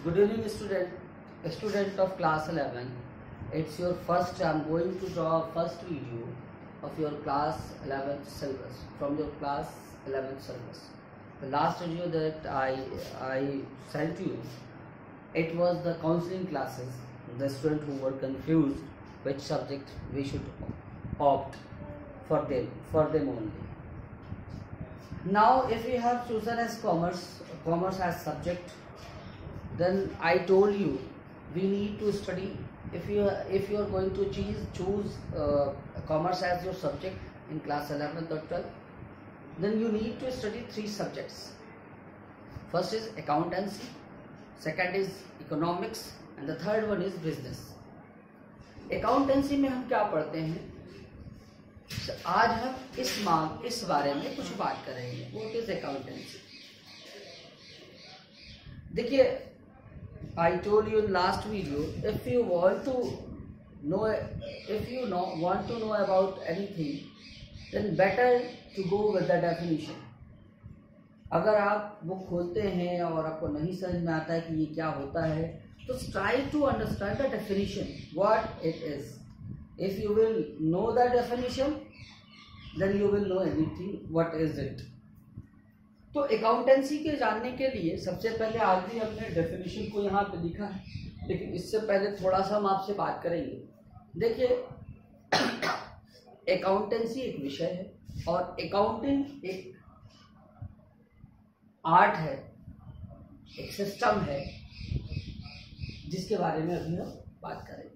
Good evening, student of class 11. It's your first. I'm going to draw first video of your class 11th syllabus from your class 11th syllabus. The last video that I sent you, it was the counseling classes. The students who were confused which subject we should opt for them only. Now, if we have chosen as commerce as subject, then I told you we need to study. If you are going to choose commerce as your subject in class 11th or 12th, then you need to study 3 subjects. First is accountancy, second is economics, and the third one is business. Accountancy में हम क्या पढ़ते हैं? आज हम इस बारे में कुछ बात करेंगे. What is accountancy? देखिए, I told you in last video, if you want to know about anything, then better to go with the definition. अगर आप बुक खोलते हैं और आपको नहीं समझ में आता है कि ये क्या होता है, तो try to understand the definition, what it is. If you will know the definition, then you will know anything what is it. तो अकाउंटेंसी के जानने के लिए सबसे पहले आगे हमने डेफिनेशन को यहाँ पे लिखा है, लेकिन इससे पहले थोड़ा सा हम आपसे बात करेंगे. देखिए, अकाउंटेंसी एक विषय है और अकाउंटिंग एक आर्ट है, एक सिस्टम है जिसके बारे में अभी हम बात करेंगे.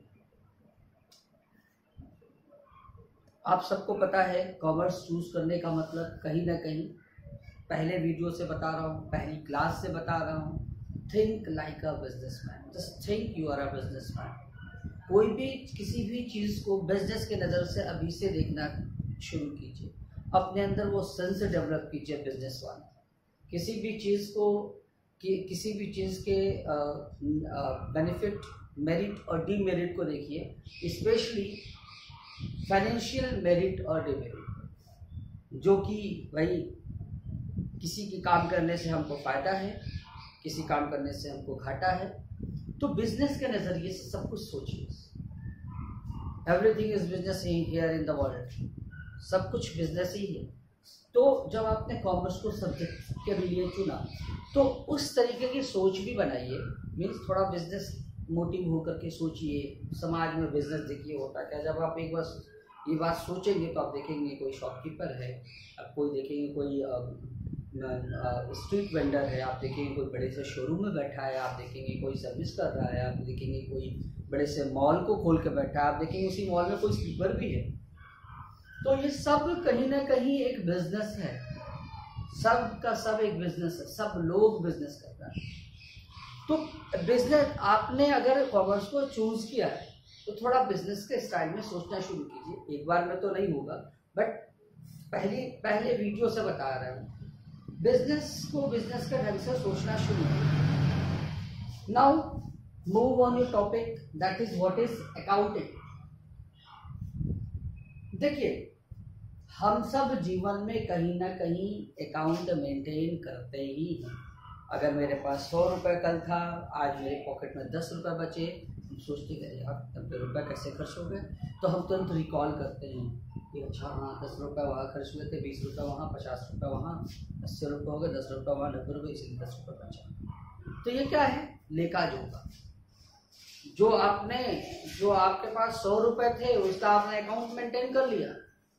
आप सबको पता है कॉमर्स चूज करने का मतलब कहीं ना कहीं पहले वीडियो से बता रहा हूँ, पहली क्लास से बता रहा हूँ, think like a businessman. Just think you are a businessman. कोई भी किसी भी चीज़ को बिजनेस के नज़र से अभी से देखना शुरू कीजिए. अपने अंदर वो सेंस डेवलप कीजिए बिजनेस वाला. किसी भी चीज़ को किसी भी चीज़ के बेनिफिट, मेरिट और डीमेरिट को देखिए, स्पेशली फाइनेंशियल मेरिट और डीमेरिट, जो कि भाई किसी के काम करने से हमको फ़ायदा है, किसी काम करने से हमको घाटा है. तो बिजनेस के नज़रिए से सब कुछ सोचिए. Everything is business here in the world. सब कुछ बिजनेस ही है. तो जब आपने कॉमर्स को सब्जेक्ट के लिए चुना, तो उस तरीके की सोच भी बनाइए. मीन्स थोड़ा बिजनेस मोटिव होकर के सोचिए. समाज में बिजनेस देखिए होता क्या. जब आप एक बार ये बात सोचेंगे तो आप देखेंगे कोई शॉपकीपर है, आप कोई देखेंगे कोई स्ट्रीट वेंडर है, आप देखेंगे कोई बड़े से शोरूम में बैठा है, आप देखेंगे कोई सर्विस कर रहा है, आप देखेंगे कोई बड़े से मॉल को खोल के बैठा है, आप देखेंगे उसी मॉल में कोई स्लीपर भी है. तो ये सब कहीं ना कहीं एक बिजनेस है. सब का सब एक बिजनेस है. सब लोग बिजनेस कर रहे हैं. तो बिजनेस आपने अगर कॉमर्स को चूज किया है तो थोड़ा बिजनेस के स्टाइल में सोचना शुरू कीजिए. एक बार में तो नहीं होगा, बट पहले वीडियो से बता रहा हूँ, बिजनेस को बिजनेस के ढंग से सोचना शुरू कीजिए. Now move on your topic, that is what is accounting. देखिए, हम सब जीवन में कहीं ना कहीं अकाउंट मेंटेन करते ही हैं. अगर मेरे पास 100 रुपये कल था, आज मेरे पॉकेट में 10 रुपये बचे, हम सोचते हैं यार 90 रुपये कैसे खर्च हो गए. तो हम तुरंत रिकॉल करते हैं कि अच्छा हाँ 10 रुपये वहाँ खर्च हुए थे, 20 रुपये वहाँ, 50 रुपये वहाँ, 80 रुपये हो गए, 10 रुपये वहाँ, 90 रुपये, इसलिए 10 रुपये बचा. तो ये क्या है? लेखा जोखा. जो आपके पास 100 रुपये थे उसका आपने अकाउंट मेंटेन कर लिया.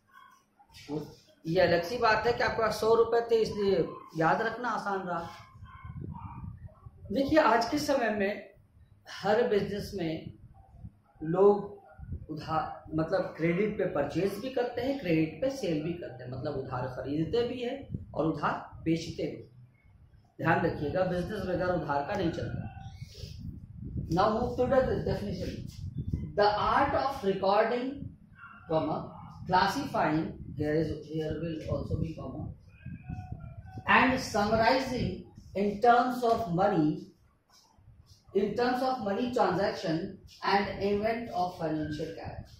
ये अलग सी बात है कि आपके पास 100 रुपये थे इसलिए याद रखना आसान रहा. देखिए, आज के समय में हर बिजनेस में लोग उधार मतलब क्रेडिट पे परचेज भी करते हैं, क्रेडिट पे सेल भी करते हैं. मतलब उधार खरीदते भी हैं और उधार बेचते भी. ध्यान रखिएगा, बिजनेस बगैर उधार का नहीं चलता. Now move to the definition. The art of recording, classifying, here will also be comma, and summarizing in terms of money transaction and event of financial character.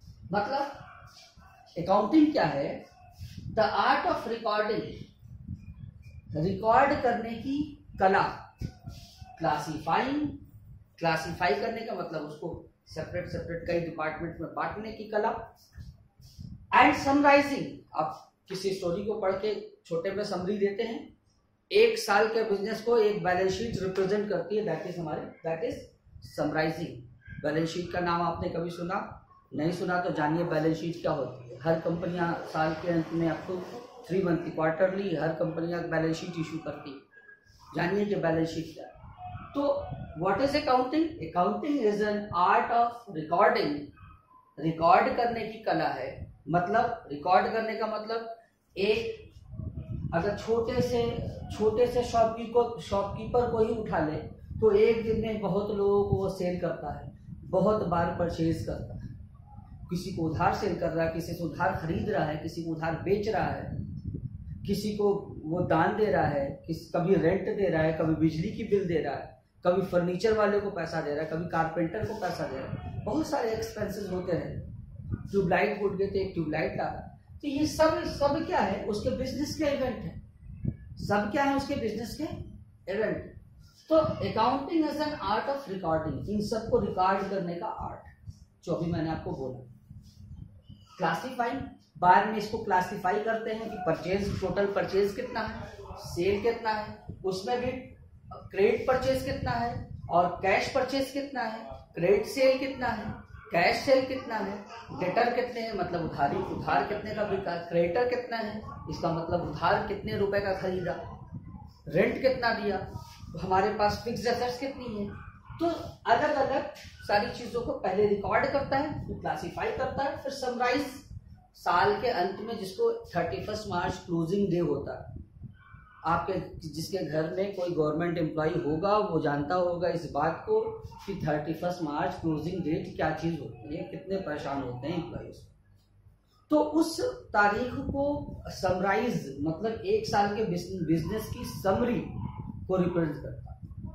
मतलब अकाउंटिंग क्या है? The art of recording, record करने की कला, classifying, classify करने का मतलब उसको सेपरेट सेपरेट कई डिपार्टमेंट में बांटने की कला। एंड समराइजिंग, आप किसी स्टोरी को पढ़ के छोटे में समरी देते हैं, एक साल के बिजनेस को एक बैलेंस शीट रिप्रेजेंट करती है, that is summarising. Balance sheet का नाम आपने कभी सुना? नहीं सुना तो जानिए बैलेंस शीट क्या होती है। हर कंपनियां साल के अंत में अप टू 3 मंथली क्वार्टरली हर कंपनियां बैलेंस शीट इशू करती है। जानिए कि बैलेंस शीट क्या है। तो what is accounting? Accounting is an art of recording, record करने की कला है। मतलब रिकॉर्ड करने का मतलब, एक अगर छोटे से शॉपकीपर को ही उठा ले तो एक दिन में बहुत लोगों को वो सेल करता है, बहुत बार परचेज करता है। किसी को उधार सेल कर रहा है, किसी से उधार खरीद रहा है, किसी को उधार बेच रहा है, किसी को वो दान दे रहा है, कभी रेंट दे रहा है, कभी बिजली की बिल दे रहा है, कभी फर्नीचर वाले को पैसा दे रहा है, कभी कारपेंटर को पैसा दे रहा है। बहुत सारे एक्सपेंसेस होते हैं। ट्यूबलाइट फूट गए तो एक ट्यूबलाइट ला रहा। तो ये सब क्या है? उसके बिजनेस के इवेंट है। सब क्या है? उसके बिजनेस के इवेंट। तो accounting is an art of recording, इन सबको रिकॉर्ड करने का आर्ट, जो अभी मैंने आपको बोला। क्लासीफाइंग, बाद में इसको क्लासीफाई करते हैं कि परचेज, टोटल परचेज कितना है, सेल कितना है, उसमें भी क्रेडिट परचेज कितना है और कैश परचेज कितना है, क्रेडिट सेल कितना है, कैश सेल कितना है, डेटर कितने हैं मतलब उधार कितने का बिका, क्रेडिटर कितना है इसका मतलब उधार कितने रुपए का खरीदा, रेंट कितना दिया, तो हमारे पास फिक्स्ड एसेट्स कितनी है। तो अलग अलग सारी चीजों को पहले रिकॉर्ड करता है, फिर क्लासीफाई करता है, फिर समराइज साल के अंत में, जिसको 31 मार्च क्लोजिंग डे होता है। आपके जिसके घर में कोई गवर्नमेंट एम्प्लॉय होगा वो जानता होगा इस बात को कि 31 मार्च क्लोजिंग डेट क्या चीज होती है, कितने परेशान होते हैं एम्प्लॉयज। तो उस तारीख को समराइज मतलब एक साल के बिजनेस की समरी को रिप्रेजेंट करता है।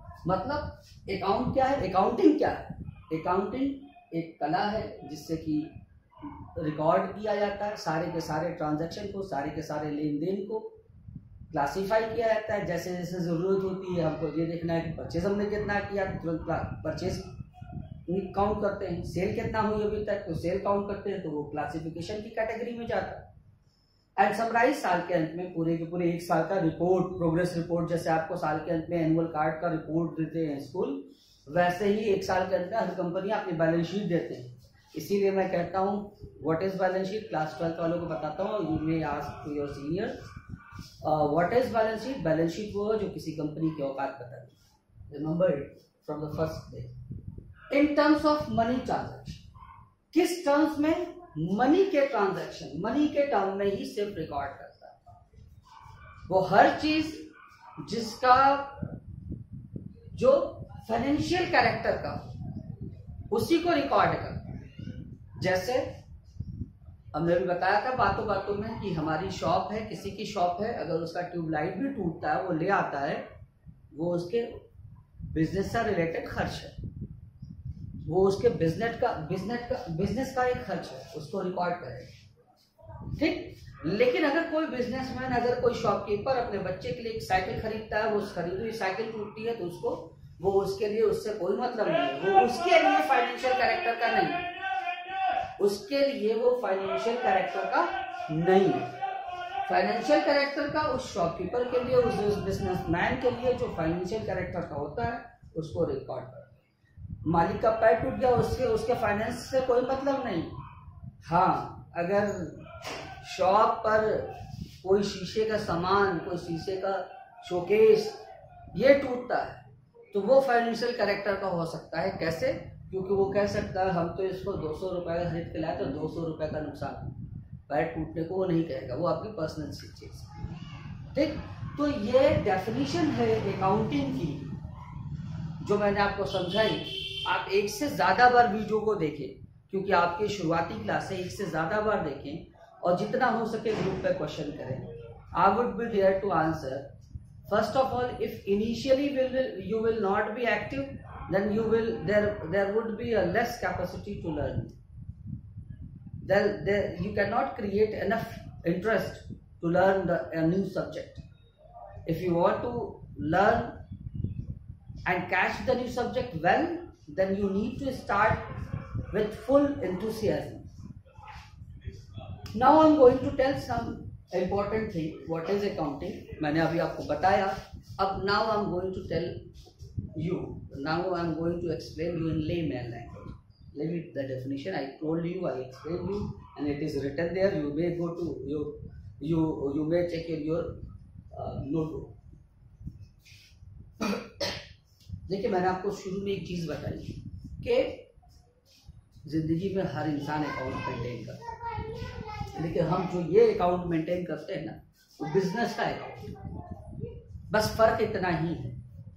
मतलब अकाउंट क्या है, अकाउंटिंग क्या है? अकाउंटिंग एक कला है जिससे कि रिकॉर्ड किया जाता है सारे के सारे ट्रांजैक्शन को, सारे के सारे लेन देन को क्लासीफाई किया जाता है। जैसे जैसे जरूरत होती है, हमको ये देखना है कि परचेज हमने कितना किया तो तुरंत परचेज काउंट करते हैं, सेल कितना हुई अभी तक तो सेल काउंट करते हैं, तो वो क्लासिफिकेशन की कैटेगरी में जाता है। एंड समराइज साल के अंत में पूरे के पूरे एक साल का रिपोर्ट, प्रोग्रेस रिपोर्ट, जैसे आपको साल के अंत में एनुअल कार्ड का रिपोर्ट देते हैं स्कूल, वैसे ही एक साल के अंत में हर कंपनी अपनी बैलेंस शीट देते हैं। इसीलिए मैं कहता हूँ what is balance sheet, class 12 वालों को बताता हूँ, you may ask to your senior what is balance sheet. Balance sheet वो है जो किसी कंपनी की औकात बताती है। Remember it from the first day. In terms of money transaction, किस टर्म्स में? मनी के ट्रांजैक्शन, मनी के टर्म में ही सिर्फ रिकॉर्ड करता है वो हर चीज जिसका जो फाइनेंशियल कैरेक्टर का उसी को रिकॉर्ड करता है। जैसे हमने भी बताया था बातों बातों में कि हमारी शॉप है, किसी की शॉप है, अगर उसका ट्यूबलाइट भी टूटता है वो ले आता है, वो उसके बिजनेस से रिलेटेड खर्च है, वो उसके बिजनेस का एक खर्च है, उसको रिकॉर्ड करेगा, ठीक। लेकिन अगर कोई बिजनेसमैन, अगर कोई शॉपकीपर अपने बच्चे के लिए एक साइकिल खरीदता है, वो खरीदी हुई साइकिल टूटती है तो उसको वो उसके लिए उससे कोई मतलब नहीं है, वो उसके लिए फाइनेंशियल कैरेक्टर का नहीं है, उसके लिए वो फाइनेंशियल कैरेक्टर का नहीं है। फाइनेंशियल कैरेक्टर का उस शॉपकीपर के लिए, उस बिजनेसमैन के लिए जो फाइनेंशियल कैरेक्टर का होता है उसको रिकॉर्ड कर। मालिक का पैर टूट गया, उसके फाइनेंस से कोई मतलब नहीं। हाँ, अगर शॉप पर कोई शीशे का सामान, कोई शीशे का शोकेस ये टूटता है तो वो फाइनेंशियल कैरेक्टर का हो सकता है। कैसे? क्योंकि वो कह सकता है हम तो इसको 200 रुपए का खरीद के लाए तो 200 रुपए का नुकसान, पैर टूटने को वो नहीं कहेगा, वो आपकी पर्सनल चीज, ठीक। तो ये डेफिनेशन है अकाउंटिंग की जो मैंने आपको समझाई। आप एक से ज्यादा बार वीडियो को देखें, क्योंकि आपकी शुरुआती क्लास है, एक से ज्यादा बार देखें और जितना हो सके ग्रुप पे क्वेश्चन करें। I would be there to answer. First of all, if initially you will not be active, then there would be a less capacity to learn. Then you cannot create enough interest to learn a new subject. If you want to learn and catch the new subject well, then you need to start with full enthusiasm. Now I'm going to tell some important thing. What is accounting? मैंने अभी आपको बताया. अब now I'm going to tell you. Now I'm going to explain you in layman language. Let me the definition. I told you, I explained you, and it is written there. You may go to you may check in your notebook. देखिए, मैंने आपको शुरू में एक चीज बताई कि जिंदगी में हर इंसान अकाउंट मेंटेन करता है, लेकिन हम जो ये अकाउंट मेंटेन करते हैं ना, वो बिजनेस का अकाउंट. बस फर्क इतना ही है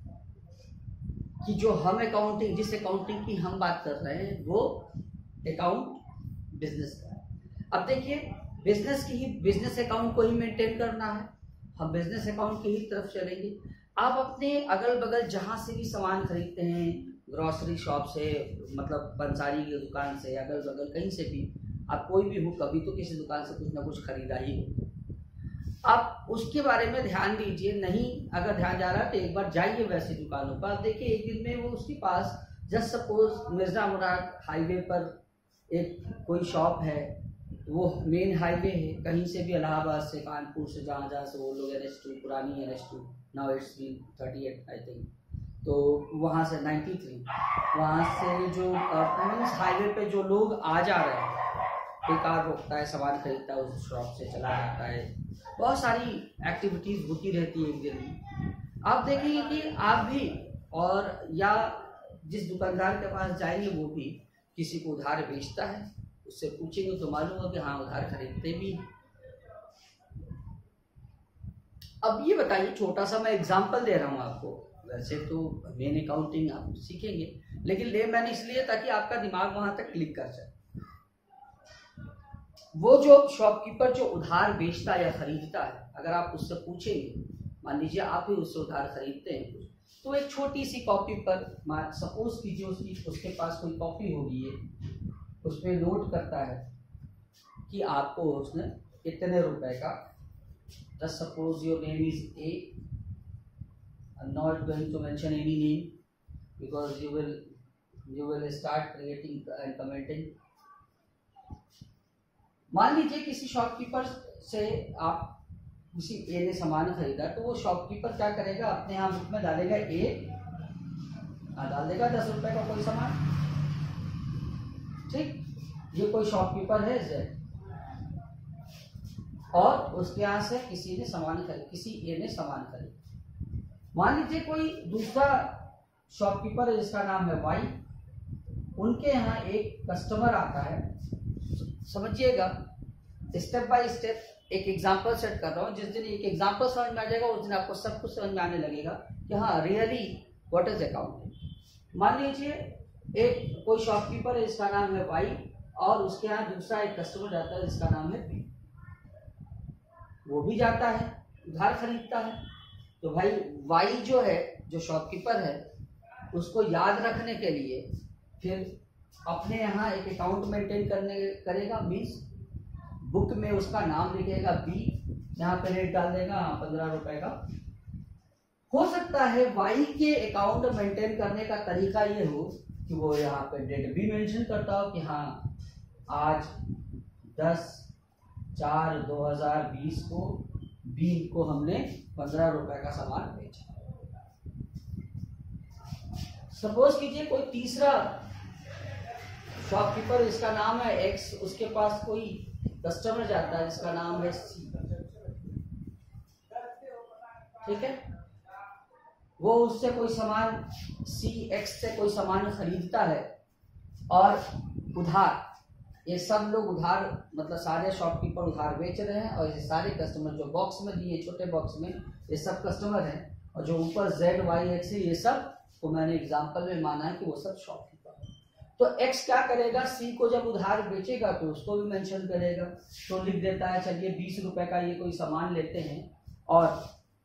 कि जो हम अकाउंटिंग, जिस अकाउंटिंग की हम बात कर रहे हैं, वो अकाउंट बिजनेस का है. अब देखिए, बिजनेस अकाउंट को ही मेंटेन करना है. हम बिजनेस अकाउंट की ही तरफ चलेंगे. आप अपने अगल बगल जहां से भी सामान खरीदते हैं, ग्रोसरी शॉप से, मतलब पंसारी की दुकान से, अगल बगल कहीं से भी आप कोई भी हो, कभी तो किसी दुकान से कुछ ना कुछ खरीदा ही हो. आप उसके बारे में ध्यान दीजिए. नहीं अगर ध्यान जा रहा है तो एक बार जाइए वैसी दुकानों पर. देखिए, एक दिन में वो उसके पास, just suppose Mirza Murad highway पर एक कोई शॉप है, वो मेन हाईवे है, कहीं से भी इलाहाबाद से, कानपुर से, जहाँ से वो लोग NH2, पुरानी NH2, now it's been 38 I think, तो वहाँ से 93, वहाँ से जो मीन्स हाईवे पे जो लोग आ जा रहे हैं, कोई कार रोकता है, सामान खरीदता है, उस शॉप से चला जाता है, बहुत सारी एक्टिविटीज होती रहती है एक दिन में. आप देखेंगे कि आप भी, और या जिस दुकानदार के पास जाएंगे वो भी किसी को उधार बेचता है, उससे पूछेंगे तो मालूम होगा कि हाँ उधार खरीदते भी. अब ये बताइए, छोटा सा मैं एग्जांपल दे रहा हूँ आपको. वैसे तो मेन अकाउंटिंग आप सीखेंगे, लेकिन ले मैंने इसलिए ताकि आपका दिमाग वहां तक क्लिक कर जाए. वो जो शॉपकीपर जो उधार बेचता या खरीदता है, अगर आप उससे पूछेंगे, मान लीजिए आप ही उससे उधार खरीदते हैं कुछ, तो एक छोटी सी कॉपी पर, सपोज कीजिए उसके पास कोई कॉपी होगी, उसमें नोट करता है कि आपको उसने इतने रुपए का, just suppose your name is A. I'm not going to mention any name because you will start creating and commenting. मान लीजिए किसी शॉपकीपर से आप किसी ए ने सामान खरीदा, तो वो शॉपकीपर क्या करेगा, अपने यहाँ बुक में डालेगा ए, डाल देगा 10 रुपए का कोई सामान. ठीक, ये कोई शॉपकीपर है जेड, और उसके यहाँ से किसी ने सामान खरीद, किसी ए ने सामान खरीद. मान लीजिए कोई दूसरा शॉपकीपर है जिसका नाम है वाई, उनके यहाँ एक कस्टमर आता है. समझिएगा, स्टेप बाय स्टेप एक एग्जांपल सेट कर रहा हूँ. जिस दिन एक एग्जांपल समझ में आ जाएगा, उस दिन आपको सब कुछ समझ में आने लगेगा कि हाँ रियली व्हाट इज अकाउंटिंग. मान लीजिए एक कोई शॉपकीपर है जिसका नाम है वाई, और उसके यहाँ दूसरा एक कस्टमर जाता है जिसका नाम है बी. वो भी जाता है, उधार खरीदता है. तो भाई वाई जो है, जो शॉपकीपर है, उसको याद रखने के लिए फिर अपने यहाँ एक अकाउंट मेंटेन करेगा. मीन्स बुक में उसका नाम लिखेगा बी, यहाँ पे रेट डाल देगा 15 रुपए का. हो सकता है वाई के अकाउंट मेंटेन करने का तरीका ये हो कि वो यहाँ पे डेट भी मेंशन करता हो कि हाँ आज 10/4/2020 को बी को हमने 15 रुपए का सामान बेचा. सपोज कीजिए कोई तीसरा शॉपकीपर, इसका नाम है एक्स, उसके पास कोई कस्टमर जाता है जिसका नाम है सी. ठीक है, वो उससे कोई सामान, सी एक्स से कोई सामान खरीदता है, और उधार, ये सब लोग उधार, मतलब सारे शॉपकीपर उधार बेच रहे हैं, और ये सारे कस्टमर जो बॉक्स में दिए, छोटे बॉक्स में, ये सब कस्टमर हैं. और जो ऊपर जेड वाई एक्स है, ये सब को मैंने एग्जांपल में माना है कि वो सब शॉपकीपर. तो एक्स क्या करेगा, सी को जब उधार बेचेगा तो उसको भी मेंशन करेगा. तो लिख देता है चलिए 20 रुपए का ये कोई सामान लेते हैं, और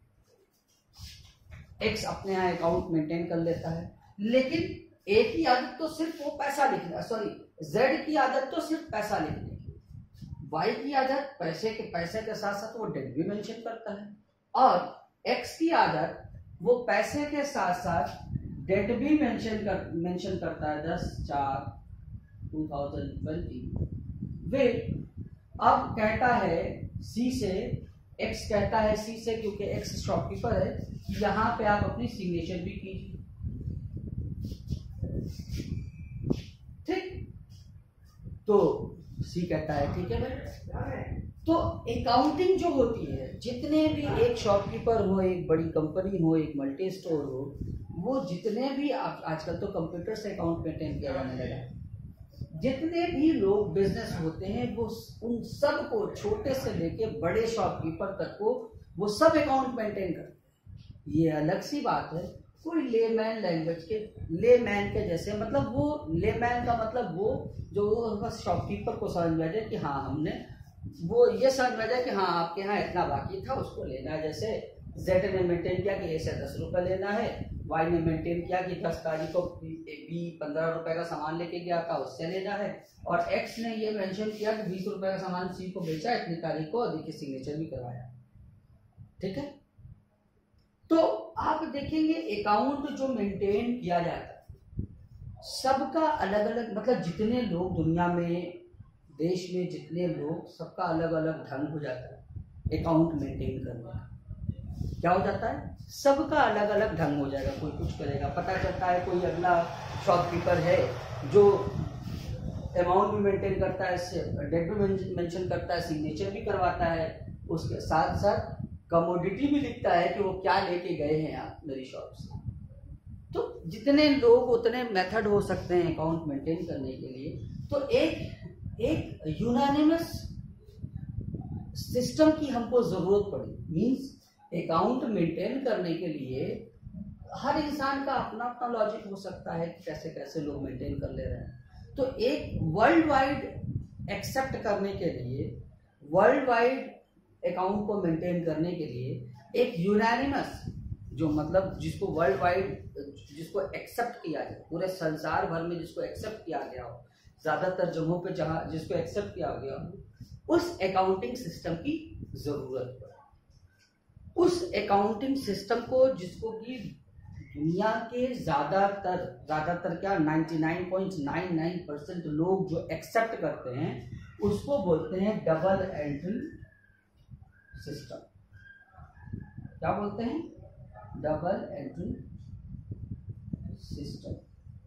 एक्स अपने यहाँ अकाउंट मेंटेन कर लेता है. लेकिन ए की आदत तो सिर्फ वो पैसा लिखना, सॉरी जेड की आदत तो सिर्फ पैसा लिखने की, वाई की आदत पैसे के साथ साथ वो डेट भी मेंशन करता है, और एक्स की आदत वो पैसे के साथ साथ डेट भी मेंशन करता है 10/4/2020। वे अब कहता है सी से, एक्स कहता है सी से, क्योंकि एक्स शॉपकीपर है, यहाँ पे आप अपनी सिग्नेचर भी कीजिए। ठीक, तो सी कहता है ठीक है भाई। तो अकाउंटिंग जो होती है, जितने भी, एक शॉपकीपर हो, एक बड़ी कंपनी हो, एक मल्टी स्टोर हो, वो जितने भी आजकल तो कंप्यूटर से अकाउंट मेंटेन किया जाने लगा, जितने भी लोग बिजनेस होते हैं वो उन सब को, छोटे से लेके बड़े शॉपकीपर तक को, वो सब अकाउंट मेंटेन करते हैं। ये अलग सी बात है, कोई लेमैन लैंग्वेज के, लेमैन के जैसे, मतलब वो लेमैन का मतलब वो जो बस शॉपकीपर को समझ में आ जाए कि हाँ हमने, वो ये समझ में आ जाए कि हाँ आपके यहाँ इतना बाकी था उसको लेना है। जैसे जेड ने मेंटेन किया कि ए से 10 रुपये लेना है, वाई ने मेंटेन किया कि 10 तारीख को बी 15 रुपए का सामान लेके गया था उससे लेना है, और एक्स ने ये मेंशन किया कि 20 रुपए का सामान सी को बेचा इतनी तारीख को, और देखिए सिग्नेचर भी करवाया। ठीक है, तो आप देखेंगे अकाउंट जो मेंटेन किया जाता है सबका अलग अलग, मतलब जितने लोग दुनिया में, देश में जितने लोग, सबका अलग अलग ढंग हो जाता है अकाउंट मेंटेन करने का। क्या हो जाता है, सबका अलग अलग ढंग हो जाएगा, कोई कुछ करेगा, पता चलता है कोई अगला शॉपकीपर है जो अमाउंट भी मेंटेन करता है, डेट भी मेंशन करता है, सिग्नेचर भी करवाता है, उसके साथ साथ कमोडिटी भी लिखता है कि वो क्या लेके गए हैं आप मेरी शॉप से। तो जितने लोग उतने मेथड हो सकते हैं अकाउंट मेंटेन करने के लिए। तो एक यूनानिमस सिस्टम की हमको जरूरत पड़ी, मींस अकाउंट मेंटेन करने के लिए हर इंसान का अपना अपना लॉजिक हो सकता है कि कैसे कैसे लोग मेंटेन कर ले रहे हैं। तो एक वर्ल्ड वाइड एक्सेप्ट करने के लिए, वर्ल्ड वाइड अकाउंट को मेंटेन करने के लिए एक यूनानिमस, जो मतलब जिसको वर्ल्ड वाइड, जिसको एक्सेप्ट किया जाए, पूरे संसार भर में जिसको एक्सेप्ट किया गया हो, ज्यादातर जगहों पे जहां जिसको एक्सेप्ट किया गया हो, उस अकाउंटिंग सिस्टम की जरूरत पड़े। उस अकाउंटिंग सिस्टम को जिसको कि दुनिया के ज्यादातर क्या 99.99% लोग जो एक्सेप्ट करते हैं, उसको बोलते हैं डबल एंट्री सिस्टम। क्या बोलते हैं, डबल एंट्री सिस्टम।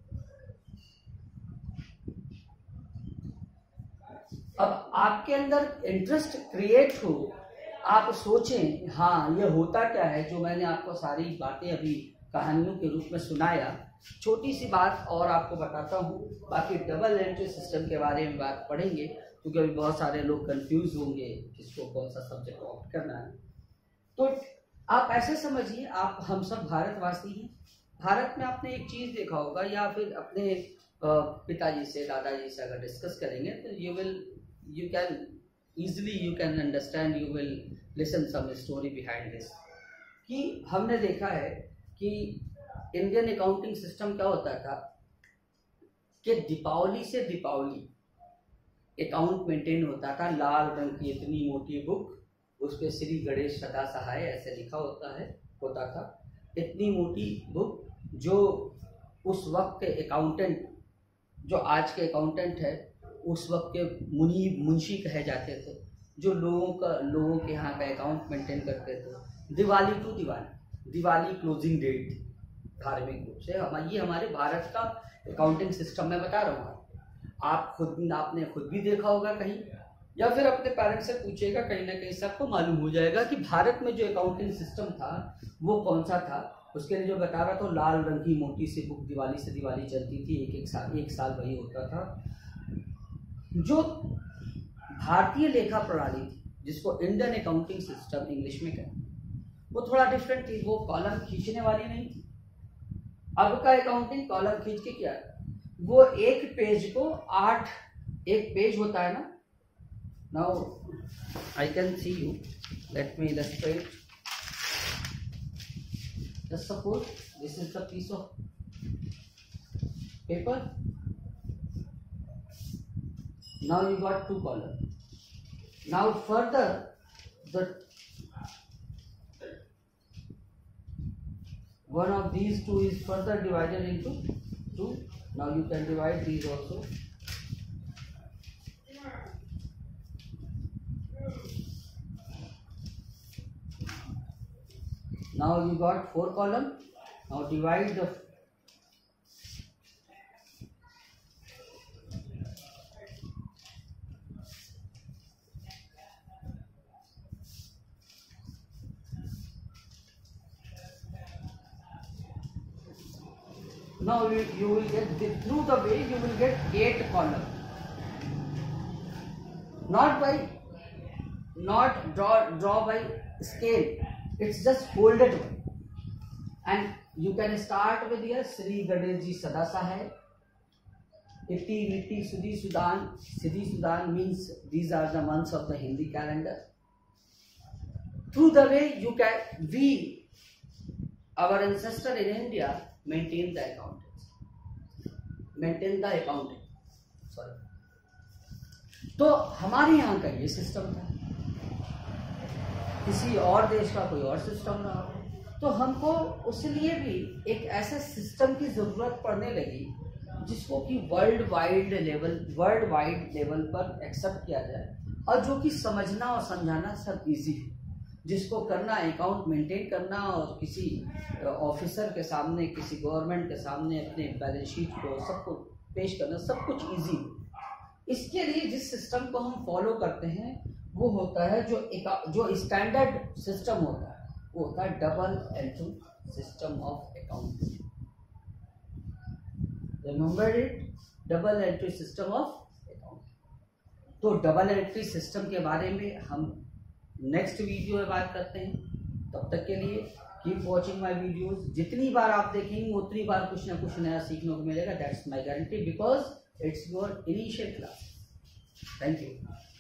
अब आपके अंदर इंटरेस्ट क्रिएट हो, आप सोचें हाँ ये होता क्या है, जो मैंने आपको सारी बातें अभी कहानियों के रूप में सुनाया। छोटी सी बात और आपको बताता हूँ, बाकी डबल एंट्री सिस्टम के बारे में बात पढ़ेंगे, क्योंकि अभी बहुत सारे लोग कंफ्यूज होंगे किसको कौन सा सब्जेक्ट ऑप्ट करना है। तो आप ऐसे समझिए, आप हम सब भारतवासी हैं। भारत में आपने एक चीज देखा होगा, या फिर अपने पिताजी से, दादाजी से अगर डिस्कस करेंगे तो you can easily you can understand, you will listen some story behind this, कि हमने देखा है कि इंडियन अकाउंटिंग सिस्टम क्या होता था कि दीपावली से दीपावली अकाउंट मेंटेन होता था। लाल रंग की इतनी मोटी बुक, उस पर श्री गणेश सदा सहाय ऐसे लिखा होता था। इतनी मोटी बुक, जो उस वक्त के अकाउंटेंट, जो आज के अकाउंटेंट है, उस वक्त के मुंशी कहे जाते थे, जो लोगों के यहाँ का अकाउंट मेंटेन करते थे। Diwali to Diwali closing date थी धार्मिक रूप से। ये हमारे भारत का अकाउंटिंग सिस्टम मैं बता रहा हूँ। आपने खुद भी देखा होगा कहीं, या फिर अपने पेरेंट्स से पूछिएगा, कहीं ना कहीं सबको मालूम हो जाएगा कि भारत में जो अकाउंटिंग सिस्टम था वो कौन सा था। उसके लिए जो बता रहा था, लाल रंग की मोटी सी बुक दिवाली से दिवाली चलती थी, एक साल वही होता था। जो भारतीय लेखा प्रणाली थी, जिसको इंडियन अकाउंटिंग सिस्टम इंग्लिश में कहते हैं, वो थोड़ा डिफरेंट थी। वो कॉलम खींचने वाली नहीं थी। अब का अकाउंटिंग कॉलम खींच के क्या है, वो एक पेज को 8, एक पेज होता है ना। Now I can see you, let me illustrate. Just suppose this is the piece of paper. Now you got 2 columns. Now further, the one of these two is further divided into 2. Now you can divide these also. Now you got 4 column. Now divide the now you will get through the way you will get 8 column. Not draw by scale. It's just folded one. And you can start with here Sri Ganesh Ji Sada Sahai. Itti Mitti Sudhi Sudan. Siddhi Sudan means these are the months of the Hindi calendar. Through the way you can, our ancestor in India maintain the accounting. Sorry. तो हमारे यहाँ का ये system था, किसी और देश का कोई और सिस्टम रहा हो, तो हमको उसलिए भी एक ऐसे सिस्टम की जरूरत पड़ने लगी जिसको कि वर्ल्ड वाइड लेवल पर एक्सेप्ट किया जाए और जो कि समझना और समझाना सब इजी है, जिसको करना अकाउंट मेंटेन करना और किसी ऑफिसर के सामने, किसी गवर्नमेंट के सामने अपने बैलेंस शीट को सबको पेश करना सब कुछ इजी है। इसके लिए जिस सिस्टम को हम फॉलो करते हैं वो होता है जो स्टैंडर्ड सिस्टम होता है, वो होता है double entry system of accounting. Remember it, double entry system of accounting. तो डबल एंट्री सिस्टम के बारे में हम नेक्स्ट वीडियो में बात करते हैं। तब तक के लिए कीप वॉचिंग माय वीडियोस। जितनी बार आप देखेंगे उतनी बार कुछ ना कुछ नया सीखने को मिलेगा। That's my guarantee, because it's your initial class. Thank you.